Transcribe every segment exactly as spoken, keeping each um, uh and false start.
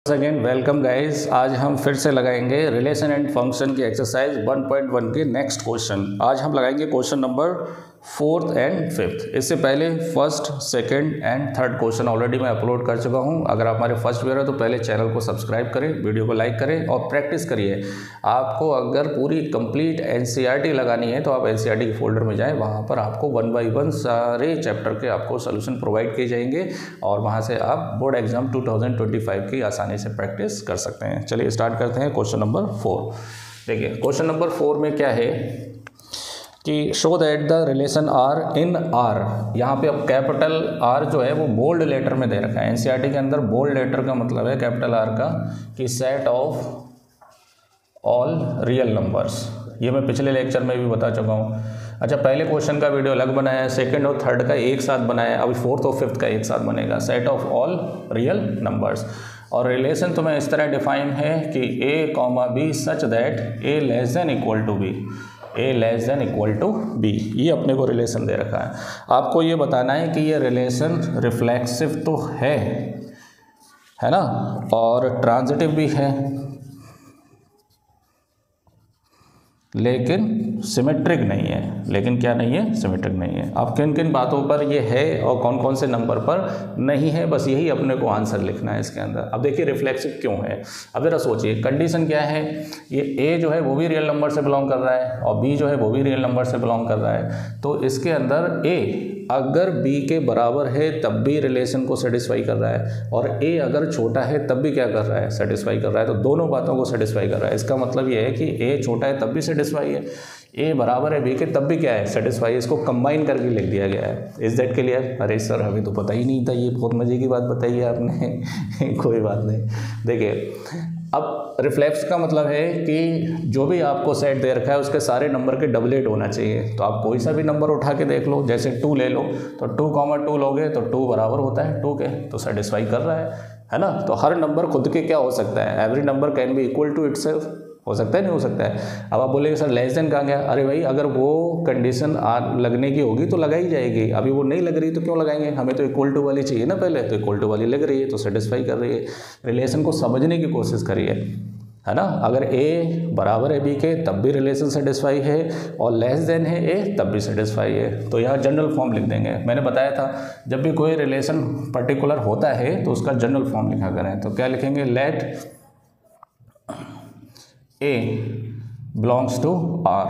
Again welcome guys. आज हम फिर से लगाएंगे रिलेशन एंड फंक्शन की एक्सरसाइज वन पॉइंट वन के नेक्स्ट क्वेश्चन। आज हम लगाएंगे question number fourth and fifth. इससे पहले first second and third question already मैं अपलोड कर चुका हूं। अगर आप हमारे फर्स्ट व्यूअर हैं तो पहले चैनल को सब्सक्राइब करें, वीडियो को लाइक करें और प्रैक्टिस करिए। आपको अगर पूरी कंप्लीट एनसीईआरटी लगानी है तो आप एनसीईआरटी के फोल्डर में जाएँ, वहाँ पर आपको वन बाई वन सारे चैप्टर के आपको सोल्यूशन प्रोवाइड किए जाएंगे और वहाँ से आप board exam two thousand twenty five की आसानी से प्रैक्टिस कर सकते हैं। चलिए स्टार्ट करते हैं क्वेश्चन नंबर फोर। देखिए क्वेश्चन नंबर फोर में क्या है कि show that the relation R in R. यहाँ पे अब कैपिटल आर जो है वो बोल्ड लेटर में दे रखा है। एनसीईआरटी के अंदर बोल्ड लेटर का मतलब है कैपिटल आर का कि set of all real numbers. ये मैं पिछले लेक्चर में भी बता चुका हूँ। अच्छा, पहले क्वेश्चन का वीडियो अलग बनाया है, सेकंड और थर्ड का एक साथ बनाया है, अभी फोर्थ और फिफ्थ का एक साथ बनेगा। Set of all real numbers और रिलेशन तुम्हें इस तरह डिफाइन है कि A comma B such that A less than equal to B, A less than equal to B. ये अपने को रिलेशन दे रखा है। आपको ये बताना है कि ये रिलेशन रिफ्लेक्सिव तो है है ना, और ट्रांजिटिव भी है, लेकिन सिमेट्रिक नहीं है। लेकिन क्या नहीं है? सिमेट्रिक नहीं है। अब किन किन बातों पर ये है और कौन कौन से नंबर पर नहीं है, बस यही अपने को आंसर लिखना है इसके अंदर। अब देखिए रिफ्लेक्सिव क्यों है। अब जरा सोचिए, कंडीशन क्या है, ये ए जो है वो भी रियल नंबर से बिलोंग कर रहा है और बी जो है वो भी रियल नंबर से बिलोंग कर रहा है। तो इसके अंदर ए अगर बी के बराबर है तब भी रिलेशन को सेटिस्फाई कर रहा है और ए अगर छोटा है तब भी क्या कर रहा है? सेटिस्फाई कर रहा है। तो दोनों बातों को सेटिस्फाई कर रहा है। इसका मतलब ये है कि ए छोटा है तब भी सेटिस्फाई है, ए बराबर है बी के तब भी क्या है? सेटिस्फाई। इसको कंबाइन करके लिख दिया गया है। Is that clear? अरे सर हमें तो पता ही नहीं था, ये बहुत मजे की बात बताई है आपने। कोई बात नहीं। देखिए अब रिफ्लेक्स का मतलब है कि जो भी आपको सेट दे रखा है उसके सारे नंबर के डबलेट होना चाहिए। तो आप कोई सा भी नंबर उठा के देख लो, जैसे टू ले लो तो टू कॉमा टू लोगे तो टू बराबर होता है टू के, तो सेटिस्फाई कर रहा है है ना। तो हर नंबर खुद के क्या हो सकता है? Every number can be equal to itself. हो सकता है नहीं हो सकता है? अब आप बोलेंगे सर लेस देन कहाँ गया? अरे भाई अगर वो कंडीशन लगने की होगी तो लगाई जाएगी। अभी वो नहीं लग रही तो क्यों लगाएंगे? हमें तो इक्वल टू वाली चाहिए ना पहले, तो इक्वल टू वाली लग रही है तो सेटिस्फाई कर रही है। रिलेशन को समझने की कोशिश करिए, है ना। अगर ए बराबर है बी के तब भी रिलेशन सेटिस्फाई है और लेस देन है ए तब भी सेटिस्फाई है। तो यहाँ जनरल फॉर्म लिख देंगे। मैंने बताया था जब भी कोई रिलेशन पर्टिकुलर होता है तो उसका जनरल फॉर्म लिखा करें। तो क्या लिखेंगे? Let A belongs to R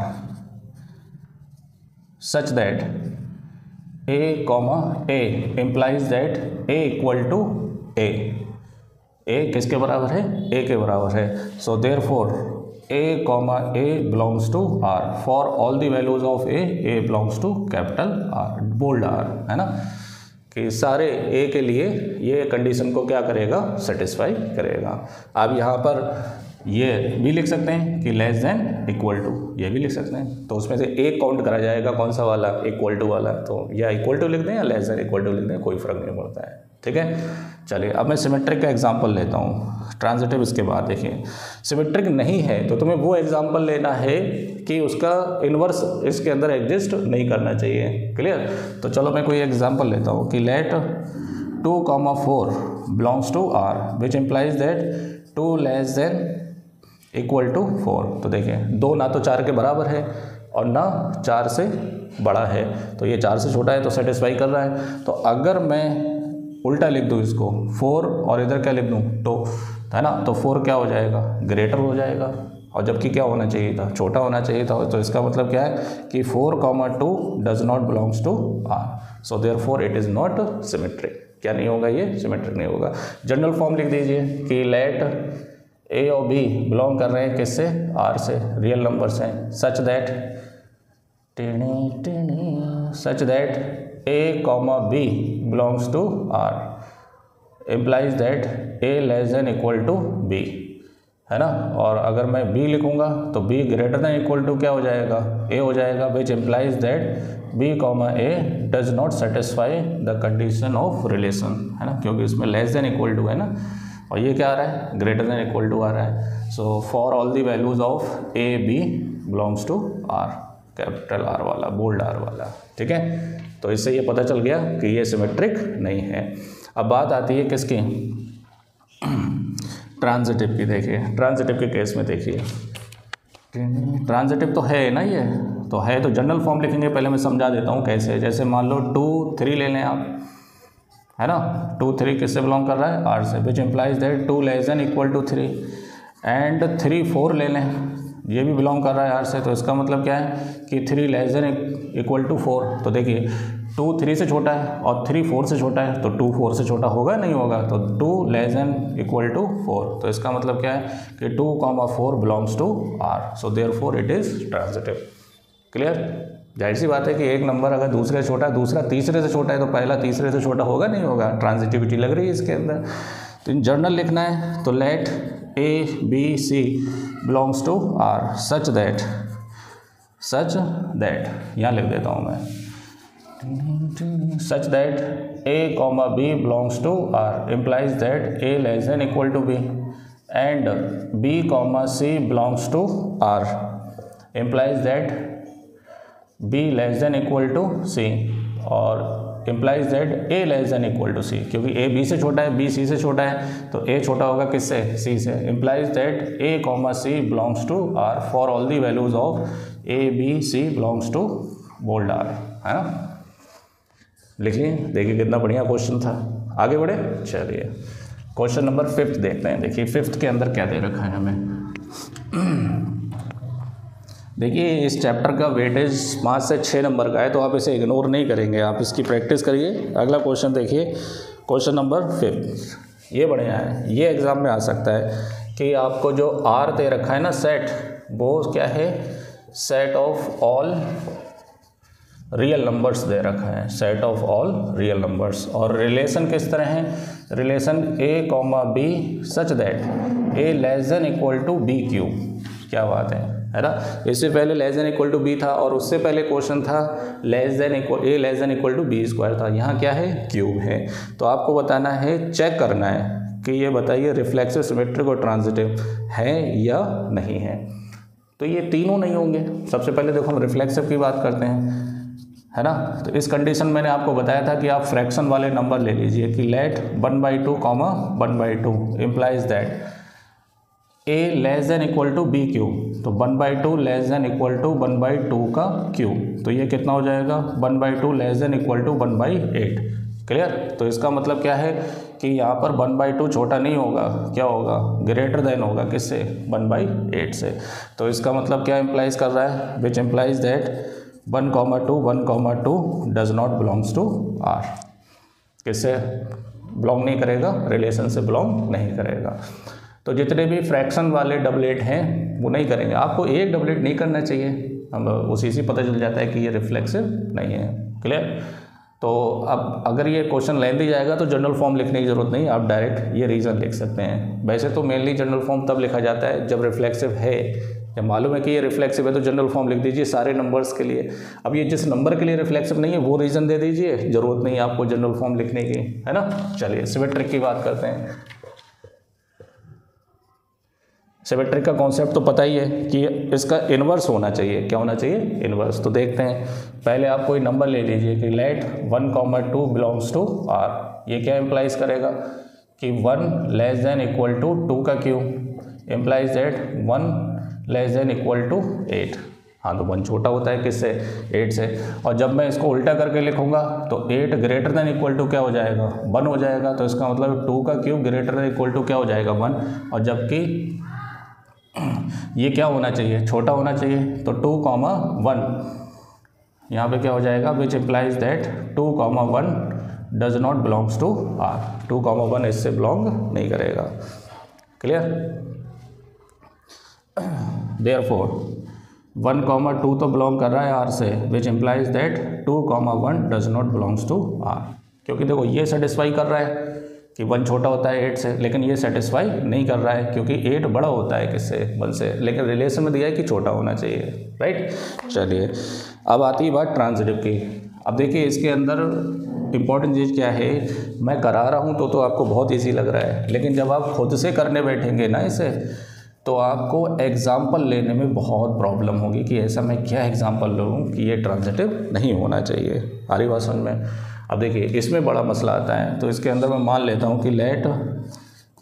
such that A comma A implies that A equal to A। A किसके बराबर है? A के बराबर है। So therefore A comma A belongs to R for all the values of A, A belongs to capital R, bold R, है ना, कि सारे A के लिए ये कंडीशन को क्या करेगा? सेटिस्फाई करेगा। अब यहाँ पर ये भी लिख सकते हैं कि लेस देन इक्वल टू, ये भी लिख सकते हैं। तो उसमें से एक काउंट करा जाएगा, कौन सा वाला? इक्वल टू वाला। तो या इक्वल टू लिख दें या लेस देन इक्वल टू लिख दें, कोई फर्क नहीं पड़ता है। ठीक है, चलिए अब मैं सिमेट्रिक का एग्जांपल लेता हूँ। ट्रांजिटिव इसके बाद देखिए, सिमेट्रिक नहीं है तो तुम्हें वो एग्जांपल लेना है कि उसका इन्वर्स इसके अंदर एग्जिस्ट नहीं करना चाहिए। क्लियर? तो चलो मैं कोई एग्जांपल लेता हूँ कि let two comma four belongs to R which implies that two less than equal to four. तो देखिए दो ना तो चार के बराबर है और ना चार से बड़ा है, तो ये चार से छोटा है तो सेटिस्फाई कर रहा है। तो अगर मैं उल्टा लिख दूँ इसको, फोर और इधर क्या लिख दूँ? टू, है ना। तो फोर क्या हो जाएगा? ग्रेटर हो जाएगा, और जबकि क्या होना चाहिए था? छोटा होना चाहिए था। तो इसका मतलब क्या है कि four comma two does not belongs to R, so therefore it is not symmetric. क्या नहीं होगा? ये सिमेट्रिक नहीं होगा। जनरल फॉर्म लिख दीजिए कि लेट ए और बी बिलोंग कर रहे हैं किससे? आर से, रियल नंबर्स हैं। Such that tiny tiny such that A comma B belongs to R implies that A less than equal to B, है ना। और अगर मैं बी लिखूंगा तो B greater than equal to क्या हो जाएगा? ए हो जाएगा, which implies that B comma A does not satisfy the condition of relation, है ना, क्योंकि इसमें लेस देन इक्वल टू है ना, और ये क्या आ रहा है? ग्रेटर देन इक्वल टू आ रहा है। So for all the values of A B belongs to R, capital R वाला, बोल्ड आर वाला। ठीक है, तो इससे ये पता चल गया कि ये सिमेट्रिक नहीं है। अब बात आती है किसकी? ट्रांजिटिव की देखिए, ट्रांजिटिव के केस में देखिए, ट्रांजिटिव तो है ना, ये तो है, तो जनरल फॉर्म लिखेंगे। पहले मैं समझा देता हूँ कैसे। जैसे मान लो टू थ्री ले लें आप, है ना, टू थ्री किससे बिलोंग कर रहा है, आर से, which implies that two less than equal to three. And three four ले लें, ये भी बिलोंग कर रहा है आर से, तो इसका मतलब क्या है कि three less than equal to four. तो देखिए टू थ्री से छोटा है और थ्री फोर से छोटा है, तो टू फोर से छोटा होगा नहीं होगा, तो two less than equal to four. तो इसका मतलब क्या है कि two comma four belongs to R, so therefore it is transitive. Clear? जाहिर सी बात है कि एक नंबर अगर दूसरे से छोटा है, दूसरा तीसरे से छोटा है, तो पहला तीसरे से छोटा होगा नहीं होगा, ट्रांजिटिविटी लग रही है इसके अंदर। तो इन जर्नल लिखना है, तो let A B C belongs to R such that, such that यहाँ लिख देता हूँ मैं, such that a comma b belongs to R implies that a less than equal to b and b comma c belongs to R implies that b less than equal to c और implies that a less than equal to c, क्योंकि a b से छोटा है, b c से छोटा है, तो a छोटा होगा किससे, c से। implies that a comma c belongs to R for all the values of a b c belongs to bold R, है ना। लिख लिए, देखिए कितना बढ़िया क्वेश्चन था। आगे बढ़े, चलिए क्वेश्चन नंबर फिफ्थ देखते हैं। देखिए फिफ्थ के अंदर क्या दे रखा है हमें। देखिए इस चैप्टर का वेटेज पाँच से छः नंबर का है, तो आप इसे इग्नोर नहीं करेंगे, आप इसकी प्रैक्टिस करिए। अगला क्वेश्चन देखिए, क्वेश्चन नंबर फिफ्थ, ये बढ़िया है, ये एग्ज़ाम में आ सकता है कि आपको जो आर दे रखा है ना सेट, वो क्या है, set of all real numbers दे रखा है, set of all real numbers. और रिलेशन किस तरह है, relation A comma B such that A less than equal to B cube. क्या बात है, है ना। इससे पहले less than equal to B था, और उससे पहले क्वेश्चन था less than equal A less than equal to B square था। यहाँ क्या है, क्यूब है। तो आपको बताना है, चेक करना है कि ये बताइए रिफ्लेक्सिव, सिमेट्रिक और ट्रांजिटिव है या नहीं है। तो ये तीनों नहीं होंगे। सबसे पहले देखो हम रिफ्लेक्सिव की बात करते हैं, है ना। तो इस कंडीशन मैंने आपको बताया था कि आप फ्रैक्शन वाले नंबर ले लीजिए कि let one by two comma one by two implies that A less than equal to B cube. तो one by two less than equal to one by two का क्यूब, तो ये कितना हो जाएगा, one by two less than equal to one by eight. Clear? तो इसका मतलब क्या है कि यहाँ पर वन बाई टू छोटा नहीं होगा, क्या होगा, ग्रेटर देन होगा किससे, वन बाई एट से। तो इसका मतलब क्या इम्प्लाइज कर रहा है, which implies that one comma two one comma two does not belongs to R. किससे बिलोंग नहीं करेगा, रिलेशन से बिलोंग नहीं करेगा। तो जितने भी फ्रैक्शन वाले डबलेट हैं वो नहीं करेंगे। आपको एक डबलेट नहीं करना चाहिए, हम उसी से पता चल जाता है कि ये रिफ्लेक्सिव नहीं है। क्लियर? तो अब अगर ये क्वेश्चन लेंदी जाएगा तो जनरल फॉर्म लिखने की ज़रूरत नहीं, आप डायरेक्ट ये रीज़न लिख सकते हैं। वैसे तो मेनली जनरल फॉर्म तब लिखा जाता है जब रिफ्लेक्सिव है, जब मालूम है कि ये रिफ्लेक्सिव है तो जनरल फॉर्म लिख दीजिए सारे नंबर्स के लिए। अब ये जिस नंबर के लिए रिफ्लेक्सिव नहीं है वो रीज़न दे दीजिए, ज़रूरत नहीं है आपको जनरल फॉर्म लिखने की, है ना। चलिए सिमेट्रिक की बात करते हैं। सिमेट्रिक का कॉन्सेप्ट तो पता ही है कि इसका इन्वर्स होना चाहिए। क्या होना चाहिए, इन्वर्स। तो देखते हैं, पहले आप कोई नंबर ले लीजिए कि let one comma two belongs to R. ये क्या इम्प्लाइज करेगा कि one less than equal to two का cube implies that one less than equal to eight. हाँ, तो वन छोटा होता है किससे, एट से। और जब मैं इसको उल्टा करके लिखूंगा तो eight greater than equal to क्या हो जाएगा, वन हो जाएगा। तो इसका मतलब टू का cube greater than equal to क्या हो जाएगा, वन। और जबकि ये क्या होना चाहिए, छोटा होना चाहिए, तो टू कॉमा वन यहाँ पे क्या हो जाएगा, which implies that two comma one does not belongs to R. Two comma one इससे बिलोंग नहीं करेगा। Clear? Therefore one comma two तो बिलोंग कर रहा है आर से, which implies that two comma one does not belongs to R. क्योंकि देखो ये सेटिस्फाई कर रहा है कि वन छोटा होता है एट से, लेकिन ये सेटिस्फाई नहीं कर रहा है क्योंकि एट बड़ा होता है किससे, वन से, लेकिन रिलेशन में दिया है कि छोटा होना चाहिए। राइट? चलिए अब आती है बात ट्रांजिटिव की। अब देखिए इसके अंदर इंपॉर्टेंट चीज़ क्या है, मैं करा रहा हूँ तो तो आपको बहुत ईजी लग रहा है, लेकिन जब आप खुद से करने बैठेंगे ना इसे, तो आपको एग्जाम्पल लेने में बहुत प्रॉब्लम होगी कि ऐसा मैं क्या एग्जाम्पल लूँ कि ये ट्रांजिटिव नहीं होना चाहिए। आ रही बात समझ में? अब देखिए इसमें बड़ा मसला आता है। तो इसके अंदर मैं मान लेता हूँ कि let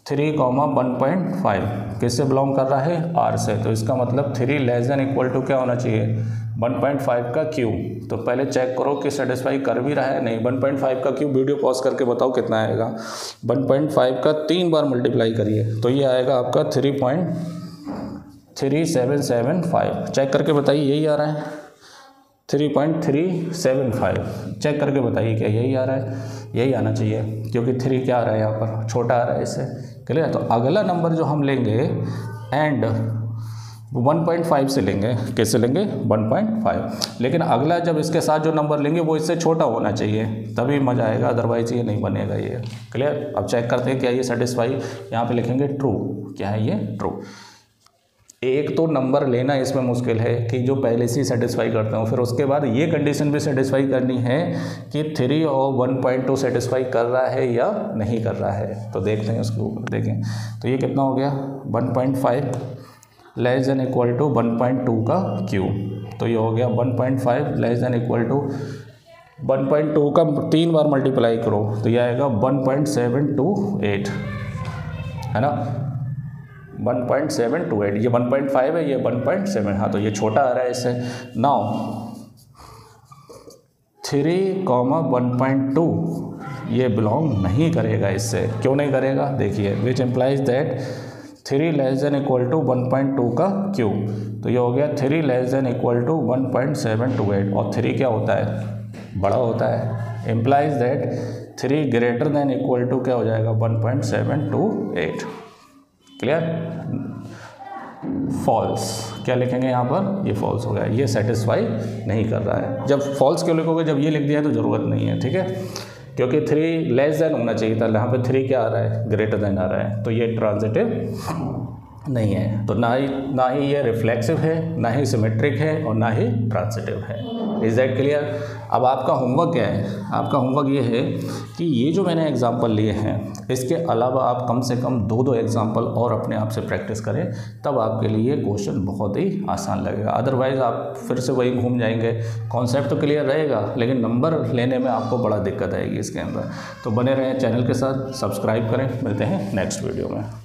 three comma one point five किससे बिलोंग कर रहा है, आर से। तो इसका मतलब three less than equal to क्या होना चाहिए, वन पॉइंट फाइव का क्यूब। तो पहले चेक करो कि सेटिस्फाई कर भी रहा है, नहीं। वन पॉइंट फाइव का क्यूब, वीडियो पॉज करके बताओ कितना आएगा। वन पॉइंट फाइव का तीन बार मल्टीप्लाई करिए तो ये आएगा आपका three point three seven seven five. Check करके बताइए यही आ रहा है, three point three seven five. Check करके बताइए क्या यही आ रहा है, यही आना चाहिए, क्योंकि थ्री क्या आ रहा है यहाँ पर, छोटा आ रहा है इससे। क्लियर। तो अगला नंबर जो हम लेंगे एंड वन पॉइंट फाइव से लेंगे, किससे लेंगे, वन पॉइंट फाइव। लेकिन अगला जब इसके साथ जो नंबर लेंगे वो इससे छोटा होना चाहिए, तभी मज़ा आएगा, अदरवाइज ये नहीं बनेगा ये। क्लियर। अब चेक करते हैं क्या ये सेटिस्फाई, यहाँ पे लिखेंगे ट्रू। क्या है ये, ट्रू। एक तो नंबर लेना इसमें मुश्किल है कि जो पहले से ही सेटिस्फाई करते हो, फिर उसके बाद ये कंडीशन भी सेटिस्फाई करनी है कि थ्री और वन पॉइंट टू सेटिस्फाई कर रहा है या नहीं कर रहा है। तो देखते हैं उसको, देखें तो ये कितना हो गया, one point five less than equal to one point two का क्यूब। तो ये हो गया one point five less than equal to one point two का तीन बार मल्टीप्लाई करो तो ये आएगा one point seven two eight, है ना, one point seven two eight. ये वन पॉइंट फाइव है, ये वन पॉइंट सेवन। हाँ, तो ये छोटा आ रहा है इससे। Now three comma one point two ये बिलोंग नहीं करेगा इससे। क्यों नहीं करेगा, देखिए, which implies that three less than equal to one point two का क्यूब। तो ये हो गया three less than equal to one point seven two eight. और थ्री क्या होता है, बड़ा होता है। Implies that three greater than equal to क्या हो जाएगा, one point seven two eight. Clear. False. क्या लिखेंगे यहाँ पर, ये फॉल्स हो गया, ये सेटिस्फाई नहीं कर रहा है। जब फॉल्स क्यों लिखोगे, जब ये लिख दिया तो ज़रूरत नहीं है, ठीक है, क्योंकि थ्री लेस देन होना चाहिए था, यहाँ पे थ्री क्या आ रहा है, ग्रेटर देन आ रहा है। तो ये ट्रांजिटिव नहीं है। तो ना ही ना ही ये रिफ्लेक्सिव है, ना ही सिमेट्रिक है, और ना ही ट्रांजिटिव है। Is that clear. अब आपका होमवर्क क्या है, आपका होमवर्क ये है कि ये जो मैंने एग्जांपल लिए हैं इसके अलावा आप कम से कम दो दो एग्जांपल और अपने आप से प्रैक्टिस करें, तब आपके लिए क्वेश्चन बहुत ही आसान लगेगा। अदरवाइज़ आप फिर से वही घूम जाएंगे। कॉन्सेप्ट तो क्लियर रहेगा, लेकिन नंबर लेने में आपको बड़ा दिक्कत आएगी इसके अंदर। तो बने रहें चैनल के साथ, सब्सक्राइब करें। मिलते हैं नेक्स्ट वीडियो में।